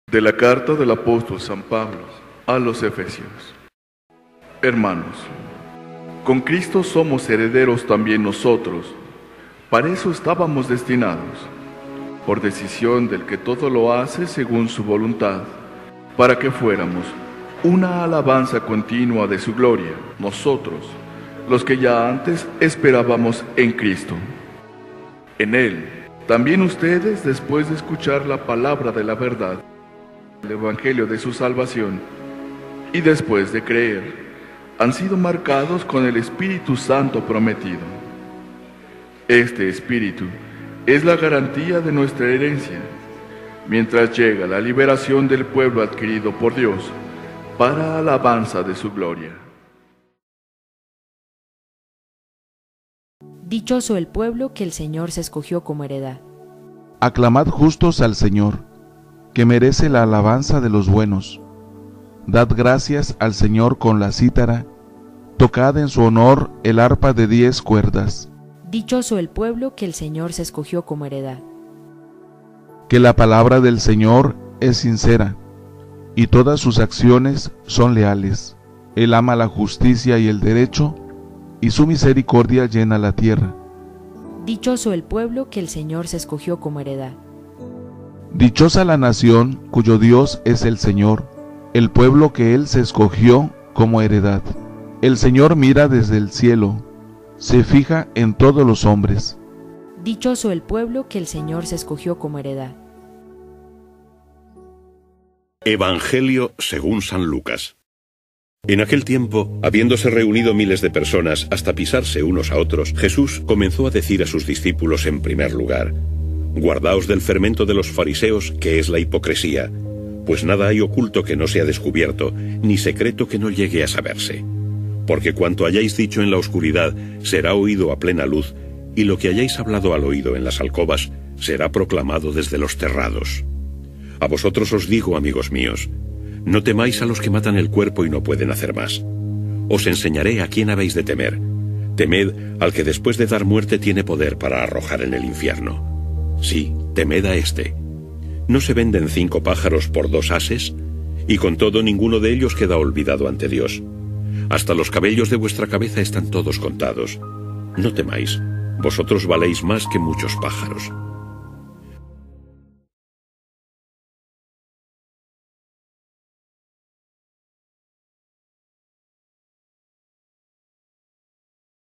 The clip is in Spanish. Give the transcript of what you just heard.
De la carta del apóstol San Pablo a los Efesios. Hermanos, con Cristo somos herederos también nosotros. Para eso estábamos destinados, por decisión del que todo lo hace según su voluntad, para que fuéramos una alabanza continua de su gloria, nosotros, los que ya antes esperábamos en Cristo. En Él, también ustedes, después de escuchar la palabra de la verdad, el evangelio de su salvación, y después de creer, han sido marcados con el Espíritu Santo prometido. Este Espíritu es la garantía de nuestra herencia, mientras llega la liberación del pueblo adquirido por Dios, para alabanza de su gloria. Dichoso el pueblo que el Señor se escogió como heredad. Aclamad justos al Señor, que merece la alabanza de los buenos. Dad gracias al Señor con la cítara, tocad en su honor el arpa de 10 cuerdas. Dichoso el pueblo que el Señor se escogió como heredad. Que la palabra del Señor es sincera, y todas sus acciones son leales. Él ama la justicia y el derecho, y su misericordia llena la tierra. Dichoso el pueblo que el Señor se escogió como heredad. Dichosa la nación cuyo Dios es el Señor, el pueblo que Él se escogió como heredad. El Señor mira desde el cielo, se fija en todos los hombres. Dichoso el pueblo que el Señor se escogió como heredad. Evangelio según San Lucas. En aquel tiempo, habiéndose reunido miles de personas hasta pisarse unos a otros, Jesús comenzó a decir a sus discípulos en primer lugar: Guardaos del fermento de los fariseos, que es la hipocresía, pues nada hay oculto que no sea descubierto, ni secreto que no llegue a saberse. Porque cuanto hayáis dicho en la oscuridad será oído a plena luz, y lo que hayáis hablado al oído en las alcobas será proclamado desde los terrados. A vosotros os digo, amigos míos, no temáis a los que matan el cuerpo y no pueden hacer más. Os enseñaré a quién habéis de temer. Temed al que después de dar muerte tiene poder para arrojar en el infierno. Sí, temed a éste. ¿No se venden 5 pájaros por 2 ases? Y con todo ninguno de ellos queda olvidado ante Dios. Hasta los cabellos de vuestra cabeza están todos contados. No temáis, vosotros valéis más que muchos pájaros.